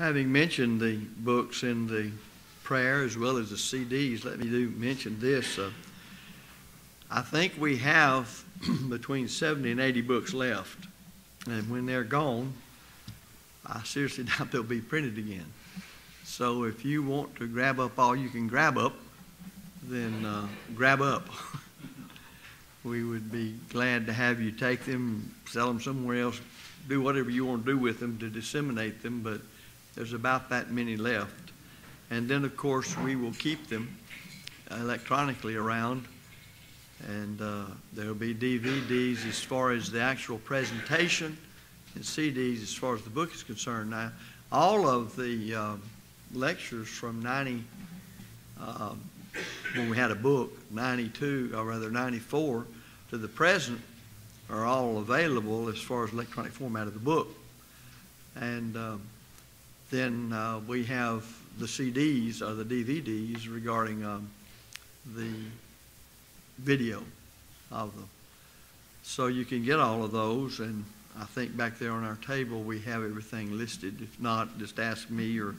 Having mentioned the books in the prayer as well as the CDs, let me mention this. I think we have between 70 and 80 books left. And when they're gone, I seriously doubt they'll be printed again. So if you want to grab up all you can grab up, then grab up. We would be glad to have you take them, sell them somewhere else, do whatever you want to do with them to disseminate them, but there's about that many left. And then, of course, we will keep them electronically around, and there'll be DVDs as far as the actual presentation and CDs as far as the book is concerned. Now, all of the lectures from 90, when we had a book, 92, or rather 94, to the present, are all available as far as electronic format of the book. And then we have the CDs or the DVDs regarding the video of them. So you can get all of those, and I think back there on our table we have everything listed. If not, just ask me or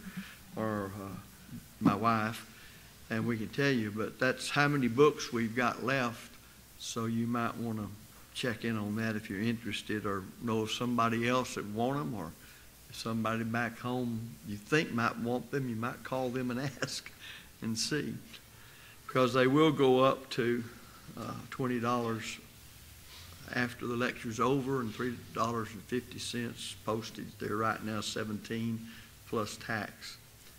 my wife, and we can tell you. But that's how many books we've got left, so you might want to check in on that if you're interested, or know of somebody else that want them, or if somebody back home you think might want them, you might call them and ask and see, because they will go up to $20 after the lecture's over, and $3.50 postage. They're right now $17 plus tax.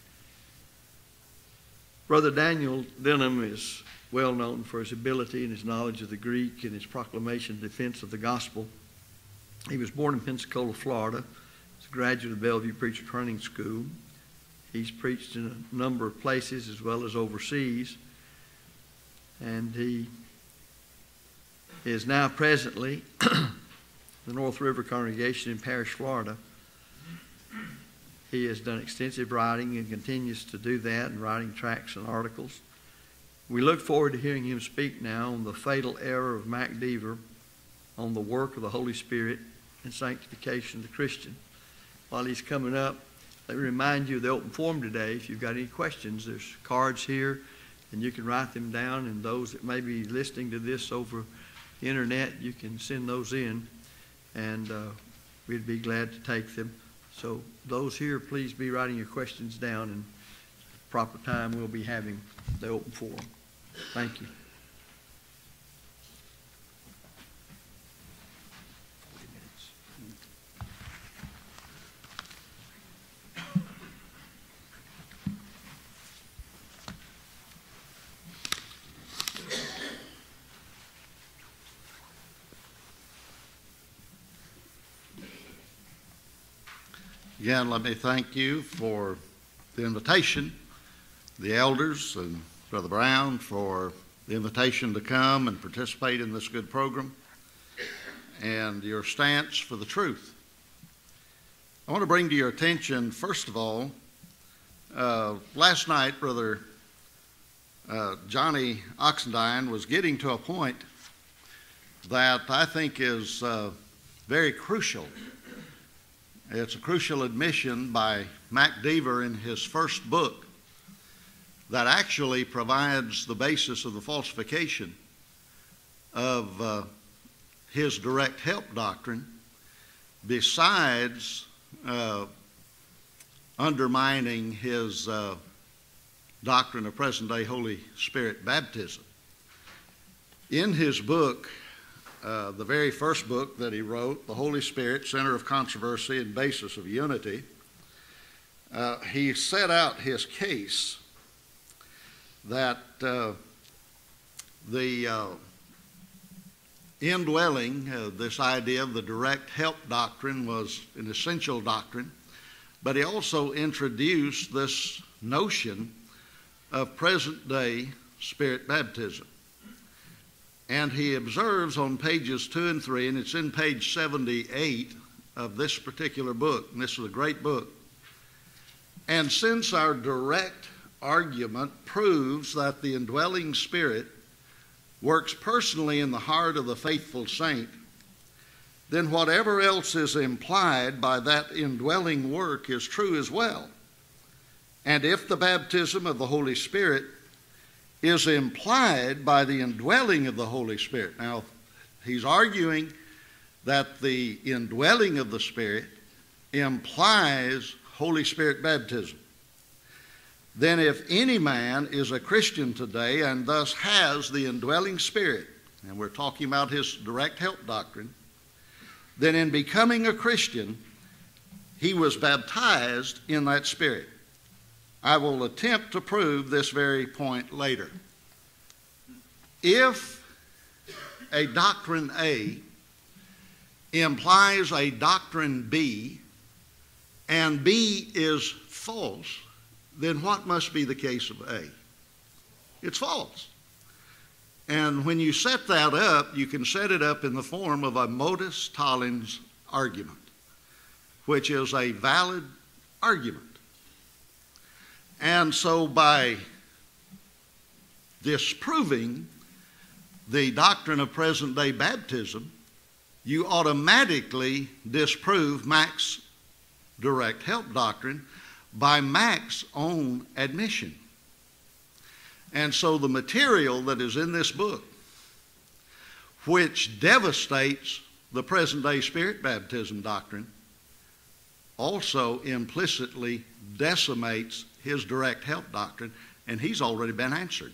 Brother Daniel Denham is well known for his ability and his knowledge of the Greek and his proclamation and defense of the gospel. He was born in Pensacola, Florida. He's a graduate of Bellevue Preacher Training School. He's preached in a number of places as well as overseas. And he is now presently the North River congregation in Parrish, Florida. He has done extensive writing and continues to do that, and writing tracts and articles. We look forward to hearing him speak now on the fatal error of Mac Deaver, on the work of the Holy Spirit and sanctification of the Christian. While he's coming up, let me remind you of the open forum today. If you've got any questions, there's cards here, and you can write them down, and those that may be listening to this over the internet, you can send those in, and we'd be glad to take them. So those here, please be writing your questions down, and at the proper time we'll be having the open forum. Thank you. Again, let me thank you for the invitation, the elders and Brother Brown for the invitation to come and participate in this good program, and your stance for the truth. I want to bring to your attention, first of all, last night Brother Johnny Oxendine was getting to a point that I think is very crucial. It's a crucial admission by Mac Deaver in his first book that actually provides the basis of the falsification of his direct help doctrine, besides undermining his doctrine of present-day Holy Spirit baptism. In his book, the very first book that he wrote, The Holy Spirit, Center of Controversy and Basis of Unity, he set out his case that the indwelling, this idea of the direct help doctrine, was an essential doctrine, but he also introduced this notion of present-day Spirit baptism. And he observes on pages 2 and 3, and it's in page 78 of this particular book, and this is a great book. And since our direct argument proves that the indwelling Spirit works personally in the heart of the faithful saint, then whatever else is implied by that indwelling work is true as well. And if the baptism of the Holy Spirit is implied by the indwelling of the Holy Spirit, now he's arguing that the indwelling of the Spirit implies Holy Spirit baptism. Then if any man is a Christian today and thus has the indwelling Spirit, and we're talking about his direct help doctrine, then in becoming a Christian, he was baptized in that Spirit. I will attempt to prove this very point later. If a doctrine A implies a doctrine B, and B is false, then what must be the case of A? It's false. And when you set that up, you can set it up in the form of a modus tollens argument, which is a valid argument. And so by disproving the doctrine of present-day baptism, you automatically disprove Mac's direct help doctrine by Mac's own admission. And so the material that is in this book, which devastates the present-day Spirit baptism doctrine, also implicitly decimates his direct help doctrine, and he's already been answered.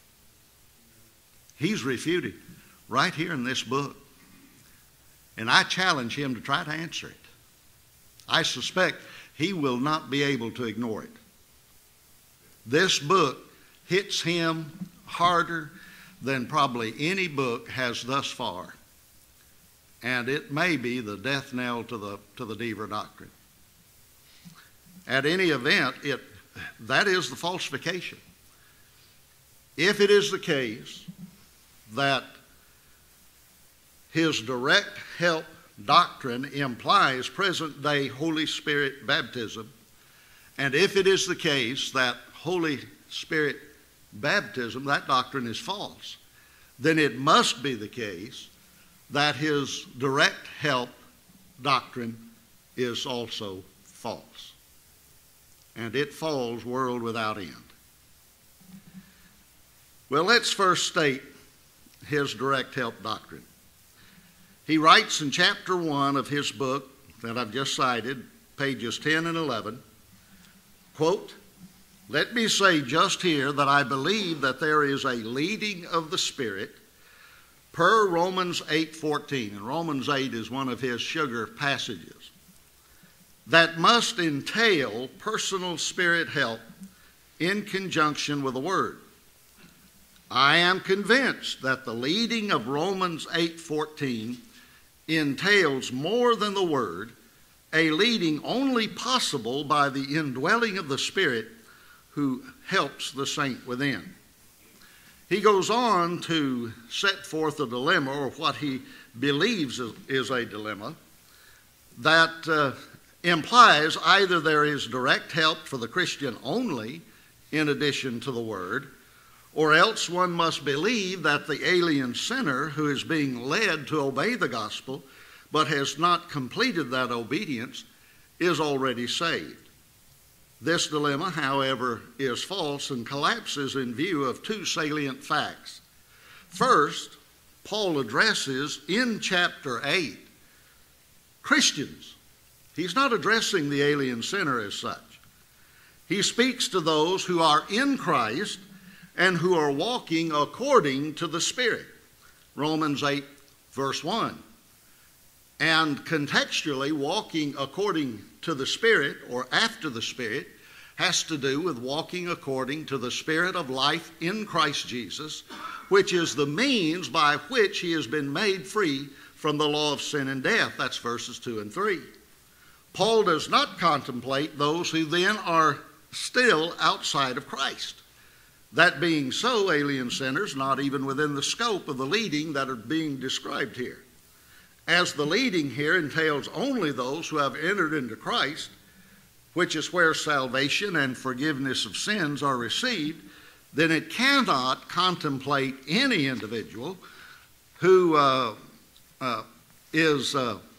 He's refuted right here in this book. And I challenge him to try to answer it. I suspect he will not be able to ignore it. This book hits him harder than probably any book has thus far. And it may be the death knell to the Deaver doctrine. At any event, that is the falsification. If it is the case that his direct help doctrine implies present-day Holy Spirit baptism, and if it is the case that Holy Spirit baptism, that doctrine is false, then it must be the case that his direct help doctrine is also false. And it falls world without end. Well, let's first state his direct help doctrine. He writes in chapter 1 of his book that I've just cited, pages 10 and 11, quote, "Let me say just here that I believe that there is a leading of the Spirit per Romans 8:14," and Romans 8 is one of his sugar passages, "that must entail personal Spirit help in conjunction with the Word. I am convinced that the leading of Romans 8:14 entails more than the Word, a leading only possible by the indwelling of the Spirit who helps the saint within." He goes on to set forth a dilemma, or what he believes is a dilemma, that implies either there is direct help for the Christian only in addition to the Word, or else one must believe that the alien sinner who is being led to obey the gospel but has not completed that obedience is already saved. This dilemma, however, is false and collapses in view of two salient facts. First, Paul addresses in chapter 8 Christians. He's not addressing the alien sinner as such. He speaks to those who are in Christ and who are walking according to the Spirit. Romans 8, verse 1. And contextually, walking according to the Spirit or after the Spirit has to do with walking according to the Spirit of life in Christ Jesus, which is the means by which he has been made free from the law of sin and death. That's verses 2 and 3. Paul does not contemplate those who then are still outside of Christ. That being so, alien sinners not even within the scope of the leading that are being described here. As the leading here entails only those who have entered into Christ, which is where salvation and forgiveness of sins are received, then it cannot contemplate any individual who is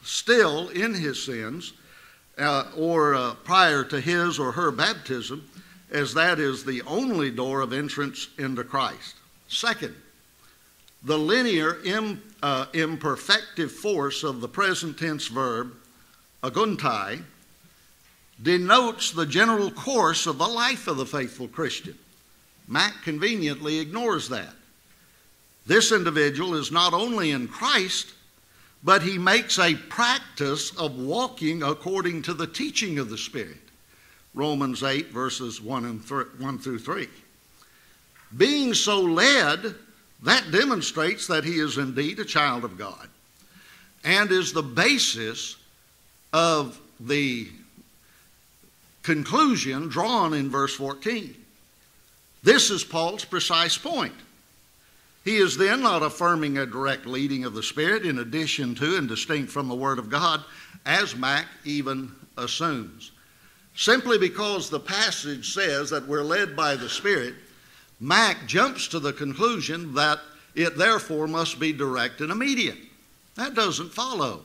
still in his sins or prior to his or her baptism, as that is the only door of entrance into Christ. Second, the linear imperfective force of the present tense verb, aguntai, denotes the general course of the life of the faithful Christian. Mack conveniently ignores that. This individual is not only in Christ, but he makes a practice of walking according to the teaching of the Spirit. Romans 8, verses 1 through 3. Being so led, that demonstrates that he is indeed a child of God and is the basis of the conclusion drawn in verse 14. This is Paul's precise point. He is then not affirming a direct leading of the Spirit in addition to and distinct from the Word of God, as Mack even assumes. Simply because the passage says that we're led by the Spirit, Mack jumps to the conclusion that it therefore must be direct and immediate. That doesn't follow.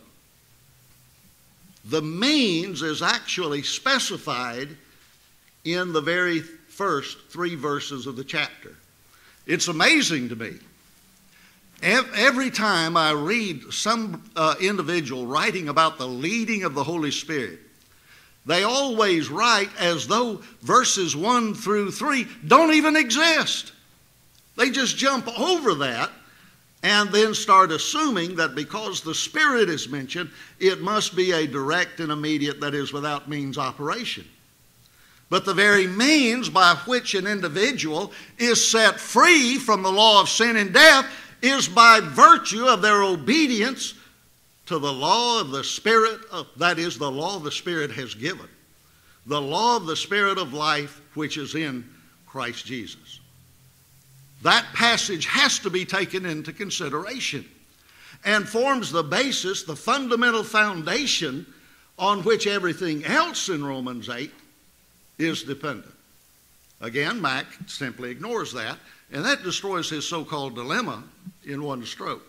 The means is actually specified in the very first 3 verses of the chapter. It's amazing to me. Every time I read some individual writing about the leading of the Holy Spirit, they always write as though verses 1 through 3 don't even exist. They just jump over that and then start assuming that because the Spirit is mentioned, it must be a direct and immediate, that is, without means operation. But the very means by which an individual is set free from the law of sin and death is by virtue of their obedience to the law of the Spirit, that is, the law the Spirit has given. The law of the Spirit of life which is in Christ Jesus. That passage has to be taken into consideration and forms the basis, the fundamental foundation on which everything else in Romans 8 is dependent. Again, Mack simply ignores that, and that destroys his so-called dilemma in one stroke.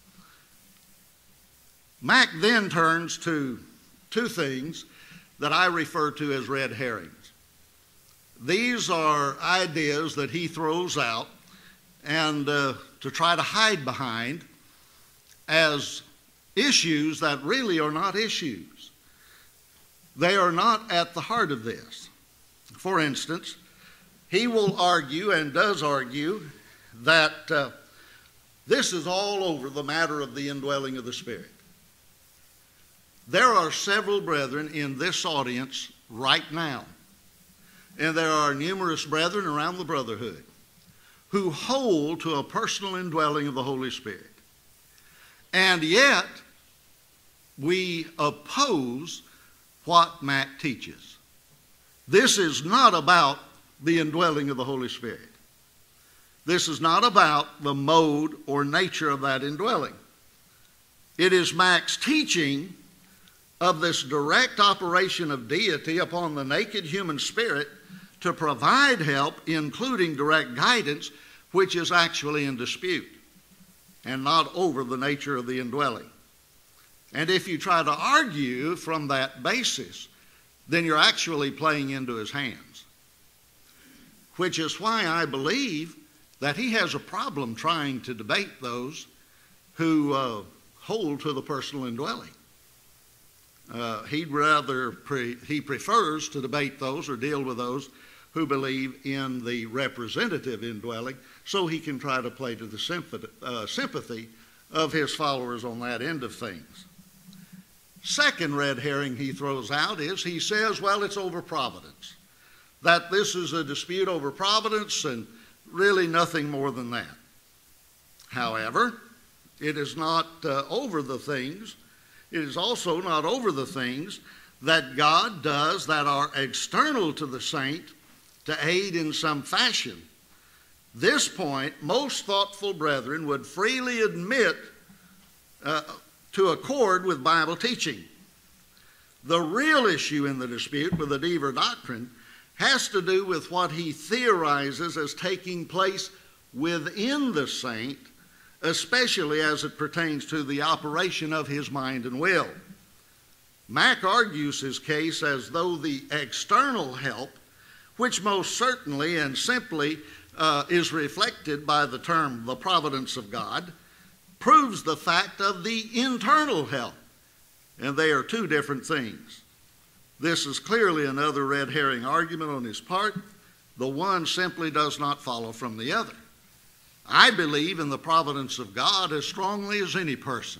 Mack then turns to 2 things that I refer to as red herrings. These are ideas that he throws out and to try to hide behind as issues that really are not issues. They are not at the heart of this. For instance, he will argue and does argue that this is all over the matter of the indwelling of the Spirit. There are several brethren in this audience right now, and there are numerous brethren around the brotherhood who hold to a personal indwelling of the Holy Spirit. And yet, we oppose what Mack teaches. This is not about the indwelling of the Holy Spirit. This is not about the mode or nature of that indwelling. It is Mack's teaching of this direct operation of deity upon the naked human spirit to provide help, including direct guidance, which is actually in dispute and not over the nature of the indwelling. And if you try to argue from that basis, then you're actually playing into his hands, which is why I believe that he has a problem trying to debate those who hold to the personal indwelling. He prefers to debate those or deal with those who believe in the representative indwelling, so he can try to play to the sympathy of his followers on that end of things. Second red herring he throws out is he says, well, it's over providence, that this is a dispute over providence and really nothing more than that. However, it is not over the things. It is also not over the things that God does that are external to the saint to aid in some fashion. This point, most thoughtful brethren would freely admit to accord with Bible teaching. The real issue in the dispute with the Deaver doctrine has to do with what he theorizes as taking place within the saint, especially as it pertains to the operation of his mind and will. Mack argues his case as though the external help, which most certainly and simply is reflected by the term the providence of God, proves the fact of the internal help. And they are two different things. This is clearly another red herring argument on his part. The one simply does not follow from the other. I believe in the providence of God as strongly as any person.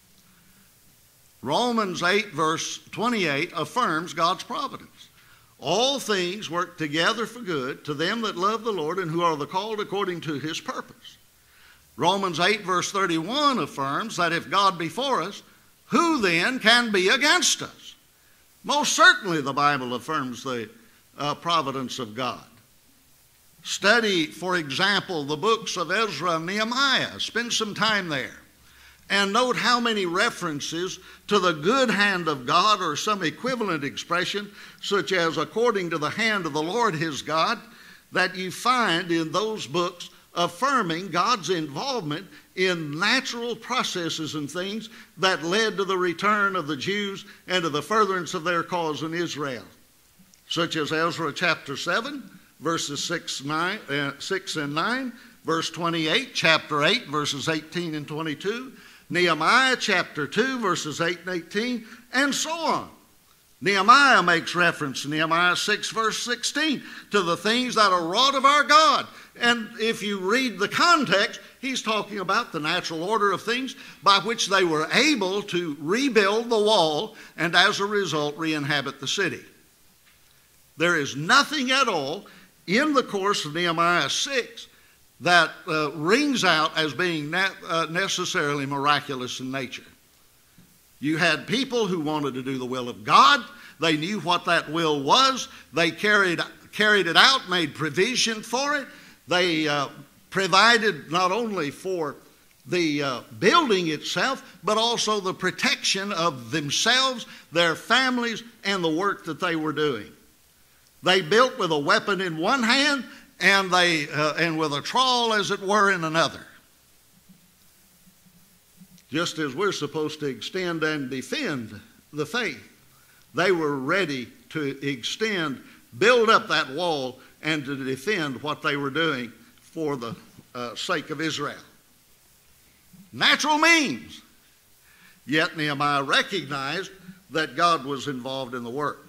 Romans 8 verse 28 affirms God's providence. All things work together for good to them that love the Lord and who are the called according to his purpose. Romans 8 verse 31 affirms that if God be for us, who then can be against us? Most certainly the Bible affirms the providence of God. Study, for example, the books of Ezra and Nehemiah. Spend some time there. And note how many references to the good hand of God or some equivalent expression, such as according to the hand of the Lord his God, that you find in those books affirming God's involvement in natural processes and things that led to the return of the Jews and to the furtherance of their cause in Israel, such as Ezra chapter 7, verses 6 and 9, verse 28, chapter 8, verses 18 and 22, Nehemiah chapter 2, verses 8 and 18, and so on. Nehemiah makes reference in Nehemiah 6, verse 16, to the things that are wrought of our God. And if you read the context, he's talking about the natural order of things by which they were able to rebuild the wall and as a result re-inhabit the city. There is nothing at all in the course of Nehemiah 6 that rings out as being necessarily miraculous in nature. You had people who wanted to do the will of God. They knew what that will was. They carried it out, made provision for it. They provided not only for the building itself, but also the protection of themselves, their families, and the work that they were doing. They built with a weapon in one hand and with a trawl, as it were, in another. Just as we're supposed to extend and defend the faith, they were ready to extend, build up that wall, and to defend what they were doing for the sake of Israel. Natural means. Yet Nehemiah recognized that God was involved in the work.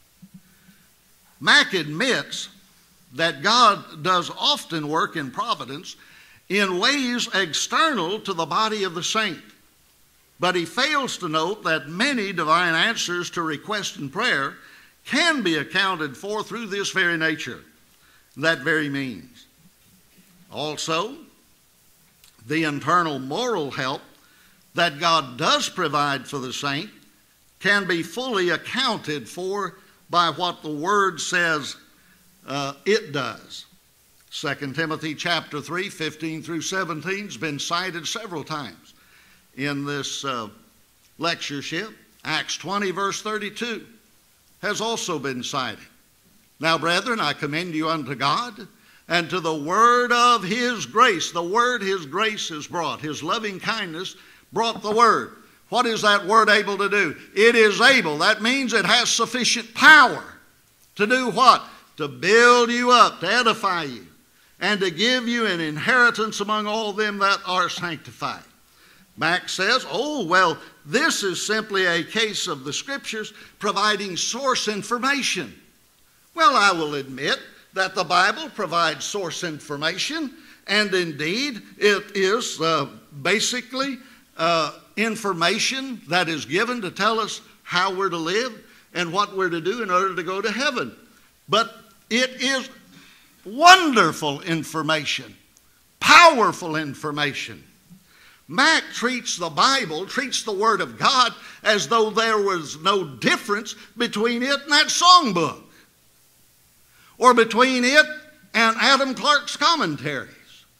Mack admits that God does often work in providence in ways external to the body of the saint. But he fails to note that many divine answers to request and prayer can be accounted for through this very nature, that very means. Also, the internal moral help that God does provide for the saint can be fully accounted for by what the Word says it does. 2 Timothy chapter 3, 15 through 17 has been cited several times in this lectureship. Acts 20, verse 32 has also been cited. Now, brethren, I commend you unto God and to the word of his grace. The word his grace has brought. His loving kindness brought the word. What is that word able to do? It is able. That means it has sufficient power to do what? To build you up, to edify you, and to give you an inheritance among all them that are sanctified. Mack says, oh, well, this is simply a case of the Scriptures providing source information. Well, I will admit that the Bible provides source information, and indeed it is basically information that is given to tell us how we're to live and what we're to do in order to go to heaven. But it is wonderful information, powerful information. Mack treats the Bible, treats the Word of God as though there was no difference between it and that songbook, or between it and Adam Clark's commentaries.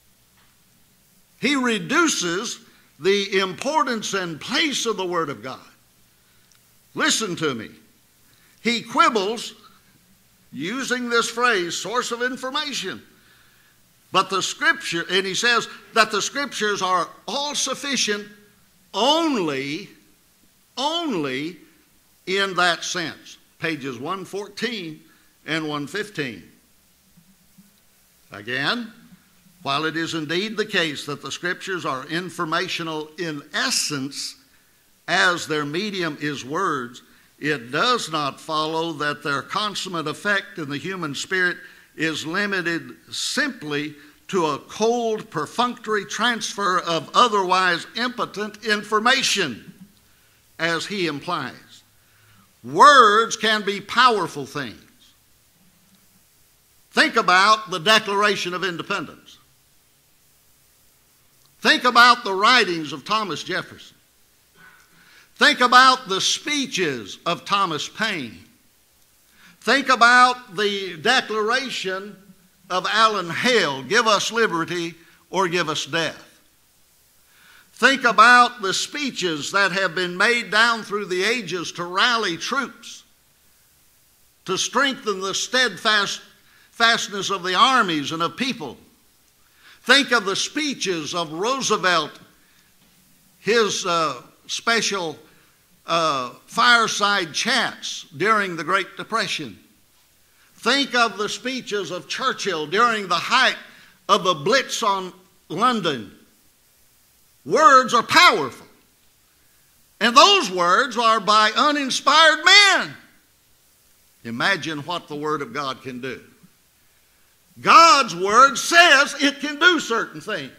He reduces the importance and place of the Word of God. Listen to me. He quibbles using this phrase, source of information. But the Scripture, and he says that the Scriptures are all sufficient only in that sense. Pages 114 and 115. Again, while it is indeed the case that the Scriptures are informational in essence, as their medium is words, it does not follow that their consummate effect in the human spirit is limited simply to a cold, perfunctory transfer of otherwise impotent information, as he implies. Words can be powerful things. Think about the Declaration of Independence. Think about the writings of Thomas Jefferson. Think about the speeches of Thomas Paine. Think about the declaration of Allen Hale, give us liberty or give us death. Think about the speeches that have been made down through the ages to rally troops, to strengthen the steadfastness of the armies and of people. Think of the speeches of Roosevelt, his special fireside chats during the Great Depression. Think of the speeches of Churchill during the height of the Blitz on London. Words are powerful. And those words are by uninspired men. Imagine what the Word of God can do. God's Word says it can do certain things.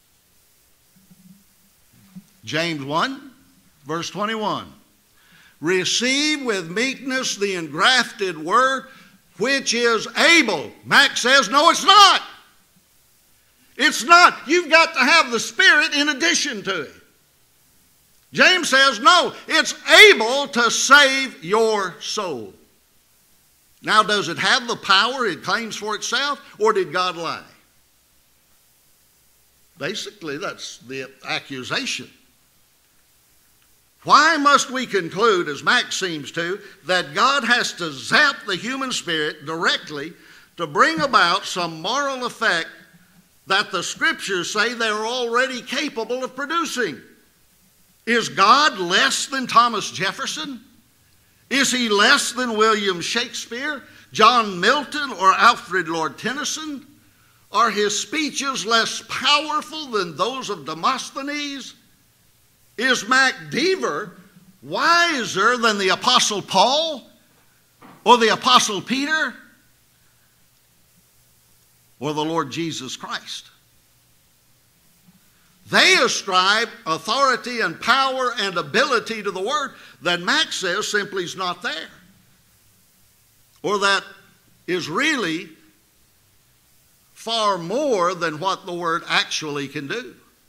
James 1, verse 21. Receive with meekness the engrafted Word, which is able. Max says, no, it's not. It's not. You've got to have the Spirit in addition to it. James says, no, it's able to save your soul. Now, does it have the power it claims for itself, or did God lie? Basically, that's the accusation. Why must we conclude, as Max seems to, that God has to zap the human spirit directly to bring about some moral effect that the Scriptures say they're already capable of producing? Is God less than Thomas Jefferson? Is he less than William Shakespeare, John Milton, or Alfred Lord Tennyson? Are his speeches less powerful than those of Demosthenes? Is Mac Deaver wiser than the Apostle Paul or the Apostle Peter or the Lord Jesus Christ? They ascribe authority and power and ability to the Word that Max says simply is not there, or that is really far more than what the Word actually can do.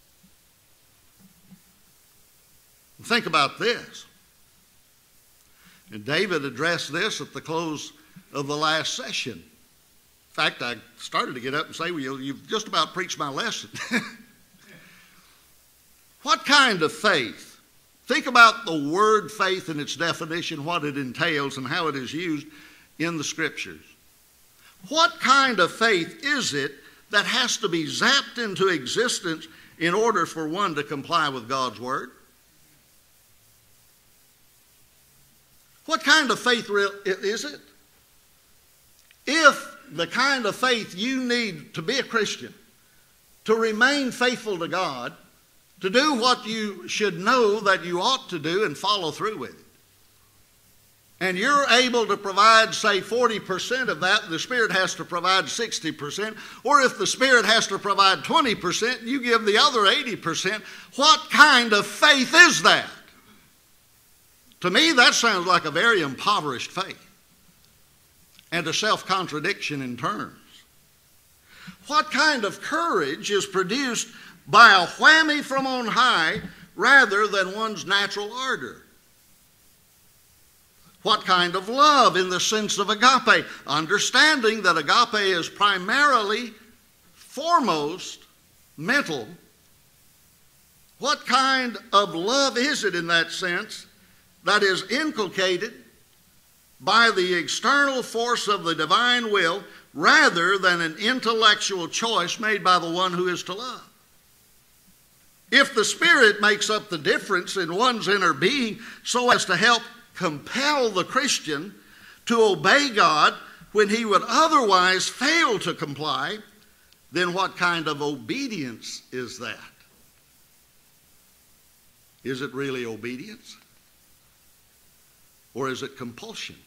Think about this. And David addressed this at the close of the last session. In fact, I started to get up and say, well, you've just about preached my lesson. What kind of faith? Think about the word faith and its definition, what it entails, and how it is used in the Scriptures. What kind of faith is it that has to be zapped into existence in order for one to comply with God's Word? What kind of faith is it? If the kind of faith you need to be a Christian, to remain faithful to God, to do what you should know that you ought to do and follow through with it, and you're able to provide, say, 40% of that, the Spirit has to provide 60%, or if the Spirit has to provide 20%, you give the other 80%, what kind of faith is that? To me, that sounds like a very impoverished faith and a self-contradiction in terms. What kind of courage is produced by a whammy from on high rather than one's natural ardor? What kind of love in the sense of agape? Understanding that agape is primarily, foremost, mental. What kind of love is it in that sense that is inculcated by the external force of the divine will rather than an intellectual choice made by the one who is to love? If the Spirit makes up the difference in one's inner being so as to help compel the Christian to obey God when he would otherwise fail to comply, then what kind of obedience is that? Is it really obedience? Or is it compulsion?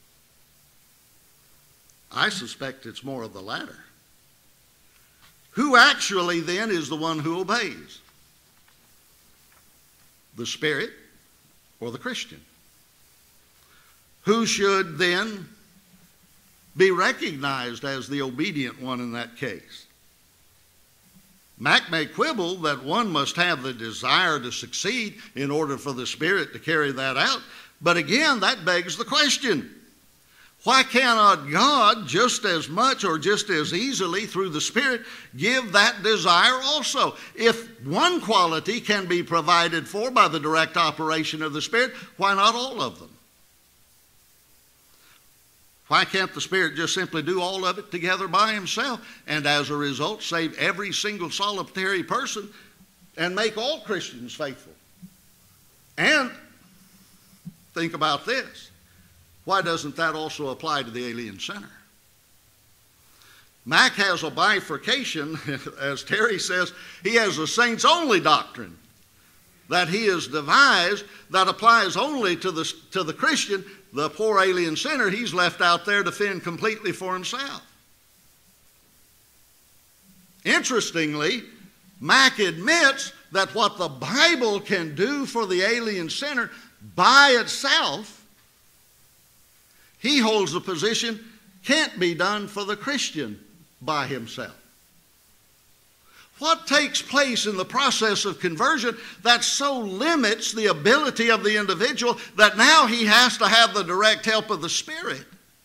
I suspect it's more of the latter. Who actually then is the one who obeys? The Spirit or the Christian? Who should then be recognized as the obedient one in that case? Mack may quibble that one must have the desire to succeed in order for the Spirit to carry that out. But again, that begs the question, why cannot God just as much or just as easily through the Spirit give that desire also? If one quality can be provided for by the direct operation of the Spirit, why not all of them? Why can't the Spirit just simply do all of it together by himself and as a result save every single solitary person and make all Christians faithful? And think about this. Why doesn't that also apply to the alien sinner? Mack has a bifurcation, as Terry says, he has a saints-only doctrine that he has devised that applies only to the Christian. The poor alien sinner, he's left out there to fend completely for himself. Interestingly, Mack admits that what the Bible can do for the alien sinner by itself, he holds the position can't be done for the Christian by himself. What takes place in the process of conversion that so limits the ability of the individual that now he has to have the direct help of the Spirit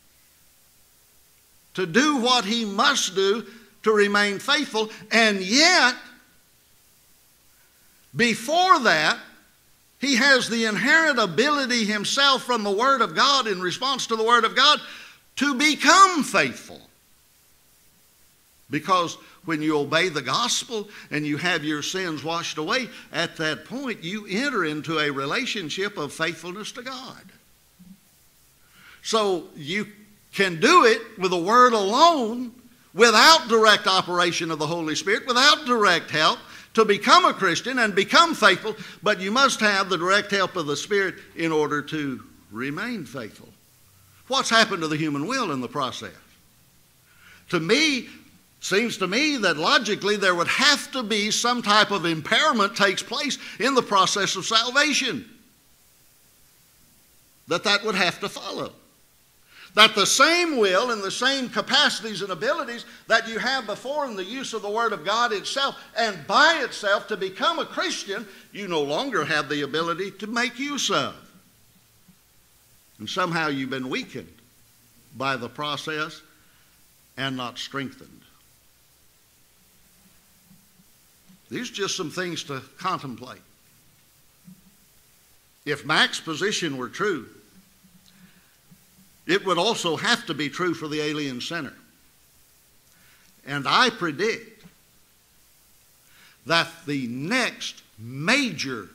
to do what he must do to remain faithful, and yet before that he has the inherent ability himself from the Word of God in response to the Word of God to become faithful. Because when you obey the gospel and you have your sins washed away, at that point you enter into a relationship of faithfulness to God. So you can do it with the Word alone, without direct operation of the Holy Spirit, without direct help, to become a Christian and become faithful, but you must have the direct help of the Spirit in order to remain faithful. What's happened to the human will in the process? Seems to me that logically there would have to be some type of impairment takes place in the process of salvation. That would have to follow. That the same will and the same capacities and abilities that you have before in the use of the Word of God itself and by itself to become a Christian, you no longer have the ability to make use of. And somehow you've been weakened by the process and not strengthened. These are just some things to contemplate. If Mack's position were true, it would also have to be true for the alien sinner. And I predict that the next major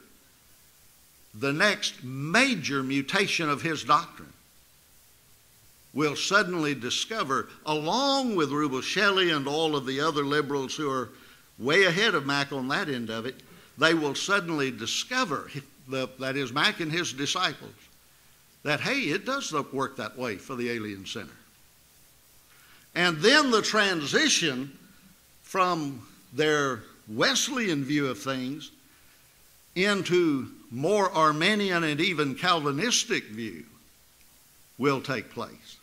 mutation of his doctrine will suddenly discover, along with Rubel Shelley and all of the other liberals who are way ahead of Mack on that end of it, they will suddenly discover, that is Mack and his disciples, that, hey, it does work that way for the alien sinner. And then the transition from their Wesleyan view of things into more Arminian and even Calvinistic view will take place.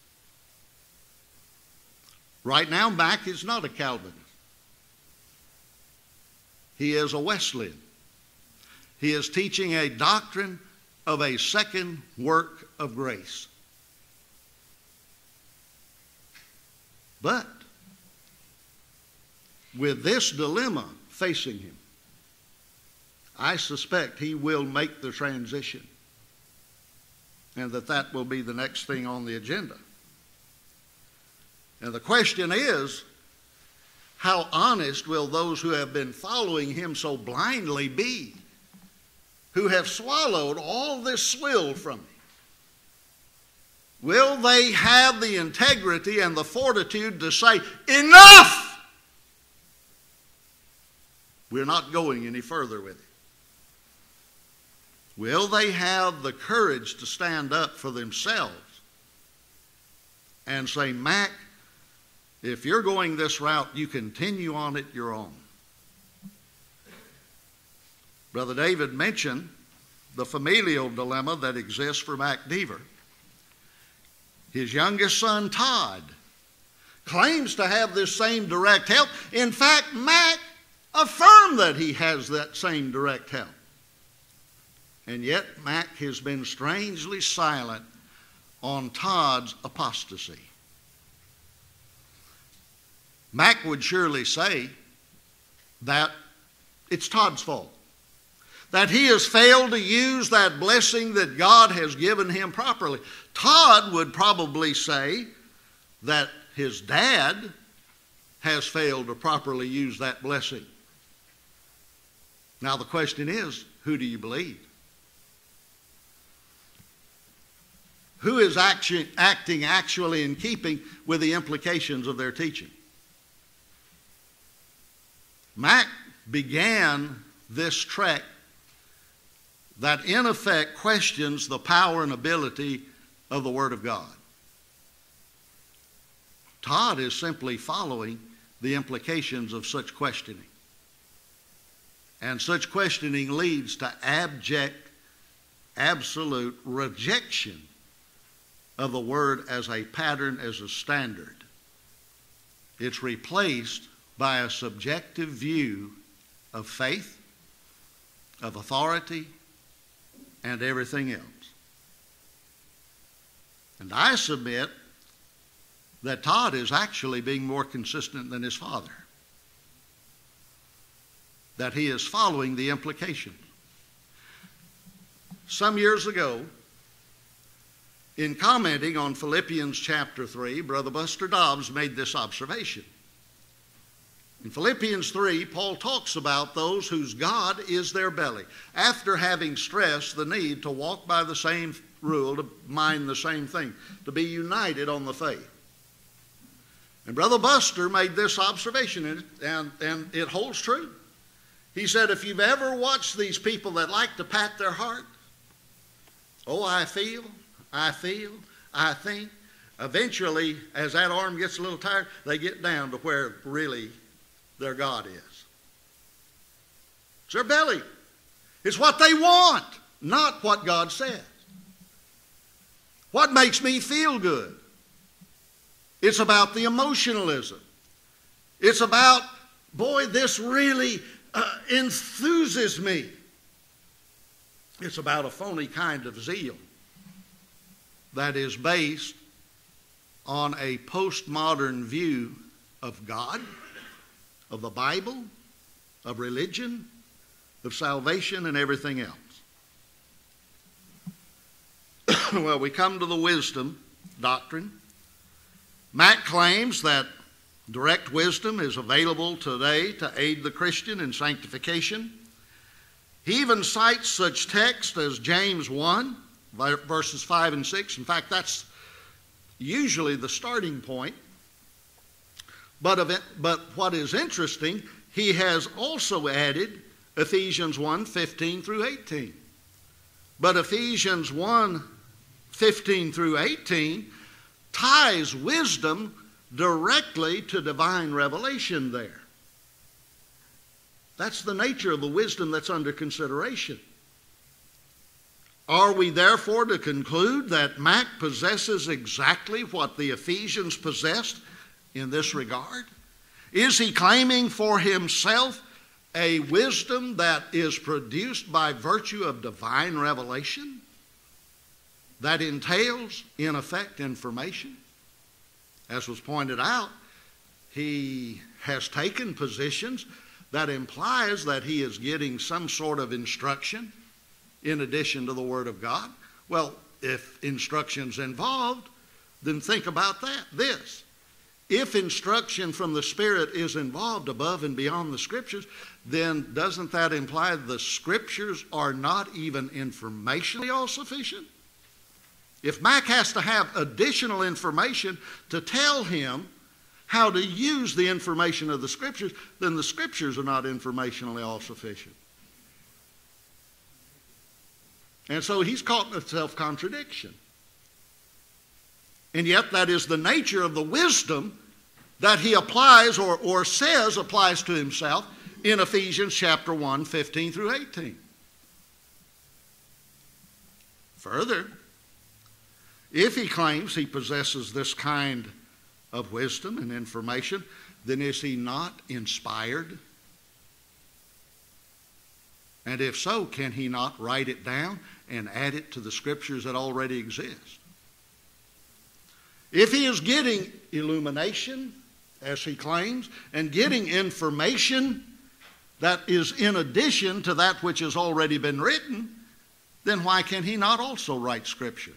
Right now, Mack is not a Calvinist. He is a Wesleyan. He is teaching a doctrine of a second work of grace. But with this dilemma facing him, I suspect he will make the transition, and that will be the next thing on the agenda. And the question is, how honest will those who have been following him so blindly be, who have swallowed all this swill from him, Will they have the integrity and the fortitude to say, enough? We're not going any further with it. Will they have the courage to stand up for themselves and say, Mac, if you're going this route, you continue on it your own? Brother David mentioned the familial dilemma that exists for Mac Deaver. His youngest son, Todd, claims to have this same direct help. In fact, Mac affirmed that he has that same direct help. And yet, Mac has been strangely silent on Todd's apostasy. Mac would surely say that it's Todd's fault, that he has failed to use that blessing that God has given him properly. Todd would probably say that his dad has failed to properly use that blessing. Now the question is, who do you believe? Who is acting actually in keeping with the implications of their teaching? Mac began this trek that in effect questions the power and ability of the Word of God. Todd is simply following the implications of such questioning. And such questioning leads to abject, absolute rejection of the Word as a pattern, as a standard. It's replaced by a subjective view of faith, of authority, and everything else. And I submit that Todd is actually being more consistent than his father, that he is following the implications. Some years ago, in commenting on Philippians chapter 3, Brother Buster Dobbs made this observation. In Philippians 3, Paul talks about those whose God is their belly, after having stressed the need to walk by the same rule, to mind the same thing, to be united on the faith. And Brother Buster made this observation, and it holds true. He said, if you've ever watched these people that like to pat their heart, oh, I feel, I think, eventually, as that arm gets a little tired, they get down to where really their God is. It's their belly. It's what they want, not what God says. What makes me feel good? It's about the emotionalism. It's about, boy, this really enthuses me. It's about a phony kind of zeal that is based on a postmodern view of God, of the Bible, of religion, of salvation, and everything else. Well, we come to the wisdom doctrine. Mack claims that direct wisdom is available today to aid the Christian in sanctification. He even cites such texts as James 1, verses 5 and 6. In fact, that's usually the starting point. But what is interesting, he has also added Ephesians 1, 15 through 18. But Ephesians 1, 15 through 18 ties wisdom directly to divine revelation there. That's the nature of the wisdom that's under consideration. Are we therefore to conclude that Mack possesses exactly what the Ephesians possessed in this regard? Is he claiming for himself a wisdom that is produced by virtue of divine revelation that entails, in effect, information? As was pointed out, he has taken positions that implies that he is getting some sort of instruction in addition to the Word of God. Well, if instruction's involved, then think about that. This. If instruction from the Spirit is involved above and beyond the Scriptures, then doesn't that imply the Scriptures are not even informationally all sufficient? If Mac has to have additional information to tell him how to use the information of the Scriptures, then the Scriptures are not informationally all-sufficient. And so he's caught in a self-contradiction. And yet that is the nature of the wisdom that he applies or says applies to himself in Ephesians chapter 1, 15 through 18. Further, if he claims he possesses this kind of wisdom and information, then is he not inspired? And if so, can he not write it down and add it to the Scriptures that already exist? If he is getting illumination, as he claims, and getting information that is in addition to that which has already been written, then why can he not also write Scripture?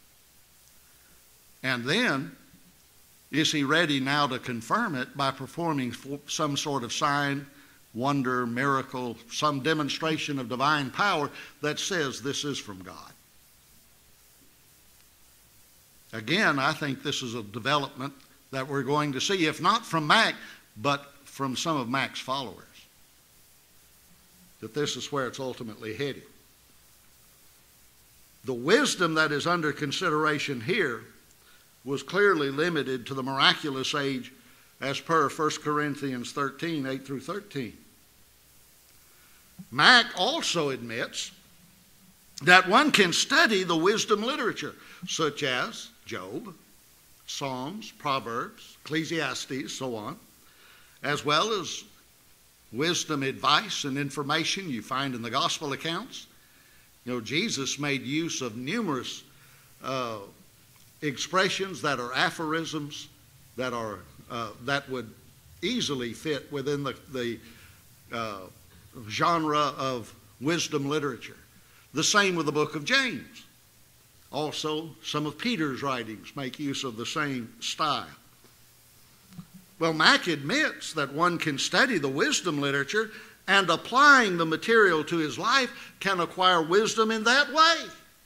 And then, is he ready now to confirm it by performing some sort of sign, wonder, miracle, some demonstration of divine power that says this is from God? Again, I think this is a development that we're going to see, if not from Mac, but from some of Mac's followers, that this is where it's ultimately headed. The wisdom that is under consideration here was clearly limited to the miraculous age as per 1 Corinthians 13, 8 through 13. Mac also admits that one can study the wisdom literature, such as Job, Psalms, Proverbs, Ecclesiastes, so on, as well as wisdom advice and information you find in the gospel accounts. You know, Jesus made use of numerous expressions that are aphorisms that would easily fit within the genre of wisdom literature. The same with the book of James. Also, some of Peter's writings make use of the same style. Well, Mac admits that one can study the wisdom literature and applying the material to his life can acquire wisdom in that way.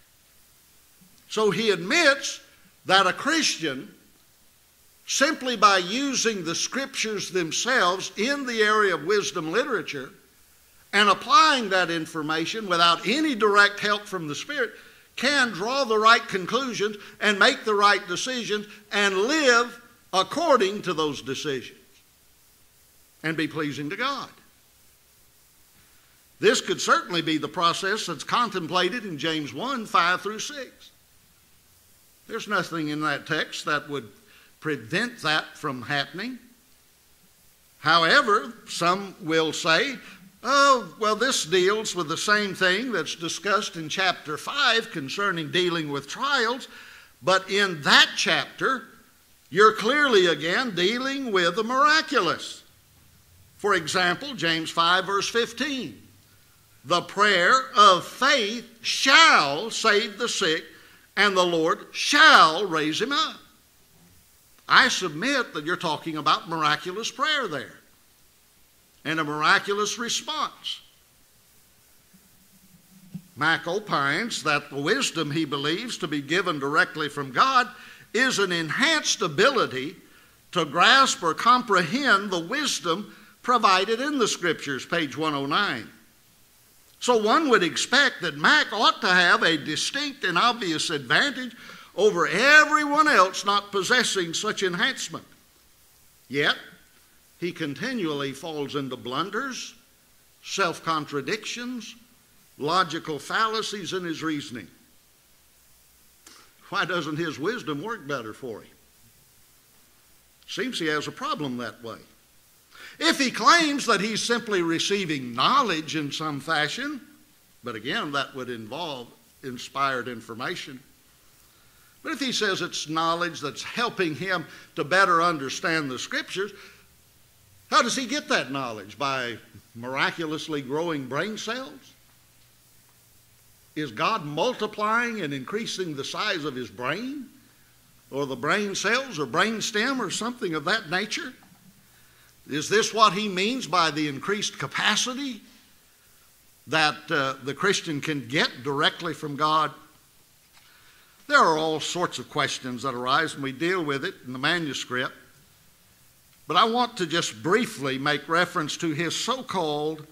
So he admits that a Christian, simply by using the Scriptures themselves in the area of wisdom literature and applying that information without any direct help from the Spirit, can draw the right conclusions and make the right decisions and live according to those decisions and be pleasing to God. This could certainly be the process that's contemplated in James 1, 5 through 6. There's nothing in that text that would prevent that from happening. However, some will say, oh, well, this deals with the same thing that's discussed in chapter 5 concerning dealing with trials, but in that chapter, you're clearly again dealing with the miraculous. For example, James 5, verse 15. The prayer of faith shall save the sick, and the Lord shall raise him up. I submit that you're talking about miraculous prayer there and a miraculous response. Mac opines that the wisdom he believes to be given directly from God is an enhanced ability to grasp or comprehend the wisdom provided in the Scriptures, page 109. So one would expect that Mac ought to have a distinct and obvious advantage over everyone else not possessing such enhancement. Yet, he continually falls into blunders, self-contradictions, logical fallacies in his reasoning. Why doesn't his wisdom work better for him? Seems he has a problem that way. If he claims that he's simply receiving knowledge in some fashion, but again, that would involve inspired information. But if he says it's knowledge that's helping him to better understand the Scriptures, how does he get that knowledge? By miraculously growing brain cells? Is God multiplying and increasing the size of his brain? Or the brain cells or brain stem or something of that nature? Is this what he means by the increased capacity that the Christian can get directly from God? There are all sorts of questions that arise, and we deal with it in the manuscript. But I want to just briefly make reference to his so-called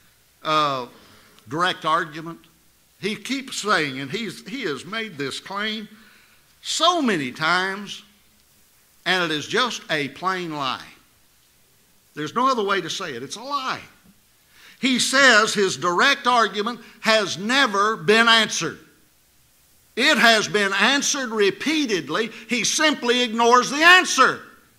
direct argument. He keeps saying, and he has made this claim so many times, and it is just a plain lie. There's no other way to say it. It's a lie. He says his direct argument has never been answered. It has been answered repeatedly. He simply ignores the answer.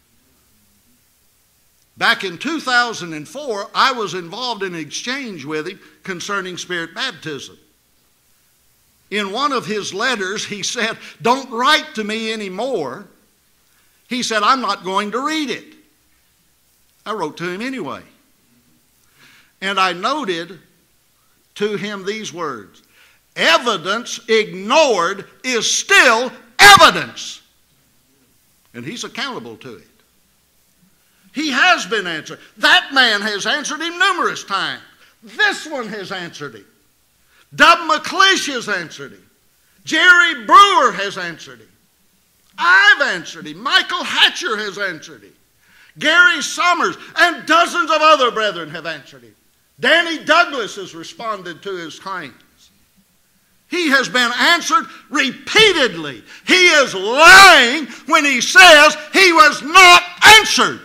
Back in 2004, I was involved in an exchange with him concerning spirit baptism. In one of his letters, he said, "Don't write to me anymore." He said, "I'm not going to read it." I wrote to him anyway. And I noted to him these words: "Evidence ignored is still evidence." And he's accountable to it. He has been answered. That man has answered him numerous times. This one has answered him. Dub McClish has answered him. Jerry Brewer has answered him. I've answered him. Michael Hatcher has answered him. Gary Summers and dozens of other brethren have answered him. Danny Douglas has responded to his claims. He has been answered repeatedly. He is lying when he says he was not answered.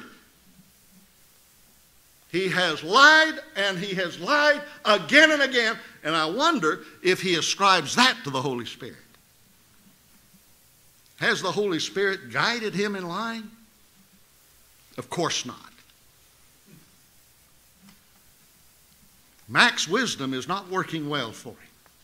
He has lied, and he has lied again and again, and I wonder if he ascribes that to the Holy Spirit. Has the Holy Spirit guided him in lying? Of course not. Mac's wisdom is not working well for him.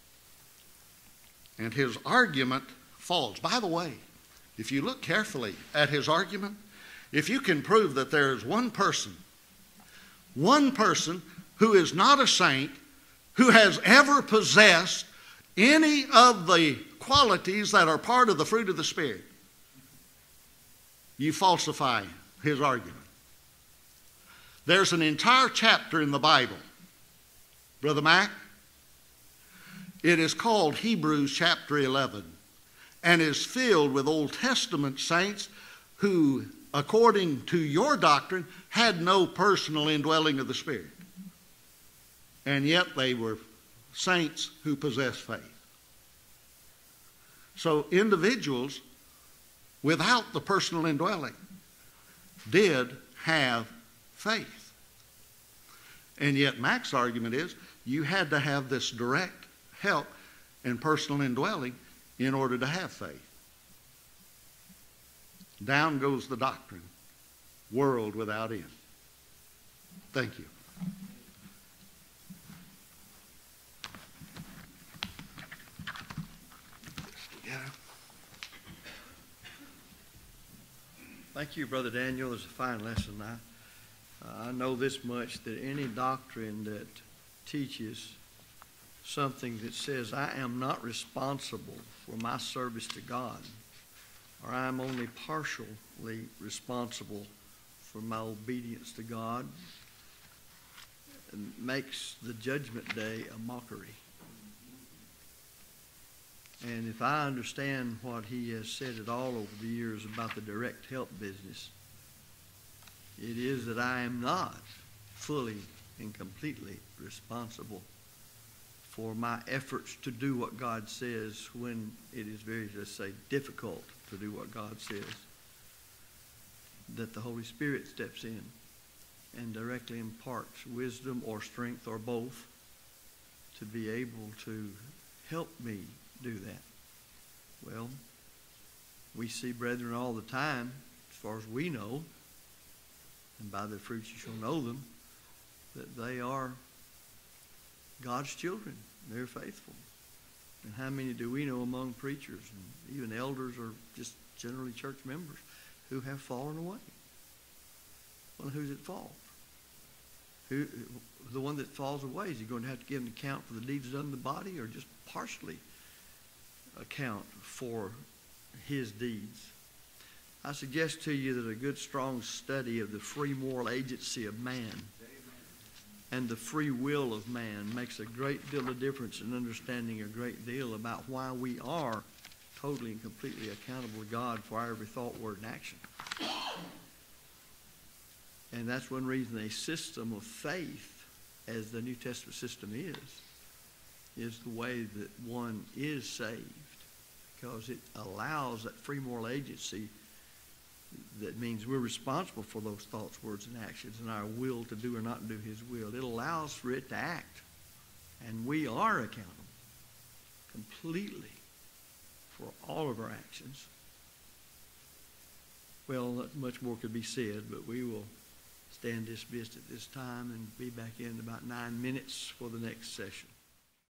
And his argument falls. By the way, if you look carefully at his argument, if you can prove that there is one person who is not a saint, who has ever possessed any of the qualities that are part of the fruit of the Spirit, you falsify his argument. There's an entire chapter in the Bible, Brother Mac. It is called Hebrews chapter 11, and is filled with Old Testament saints who, according to your doctrine, had no personal indwelling of the Spirit. And yet they were saints who possessed faith. So individuals without the personal indwelling did have faith. And yet Mac's argument is you had to have this direct help and personal indwelling in order to have faith. Down goes the doctrine. World without end. Thank you. Thank you, Brother Daniel. It's a fine lesson. I know this much, that any doctrine that teaches something that says I am not responsible for my service to God, or I am only partially responsible for my obedience to God, makes the judgment day a mockery. And if I understand what he has said at all over the years about the direct help business, it is that I am not fully and completely responsible for my efforts to do what God says when it is very, let's say, difficult to do what God says. That the Holy Spirit steps in and directly imparts wisdom or strength or both to be able to help me do that. Well, we see brethren all the time, as far as we know, and by their fruits you shall know them, that they are God's children. They're faithful. And how many do we know among preachers and even elders or just generally church members who have fallen away? Well, who's at fault? The one that falls away, is he going to have to give an account for the deeds done in the body, or just partially account for his deeds? I suggest to you that a good strong study of the free moral agency of man and the free will of man makes a great deal of difference in understanding a great deal about why we are totally and completely accountable to God for our every thought, word, and action. And that's one reason a system of faith, as the New Testament system is the way that one is saved, because it allows that free moral agency. That means we're responsible for those thoughts, words, and actions, and our will to do or not do his will. It allows for it to act, and we are accountable completely for all of our actions. Well, not much more could be said, but we will stand dismissed at this time and be back in about 9 minutes for the next session.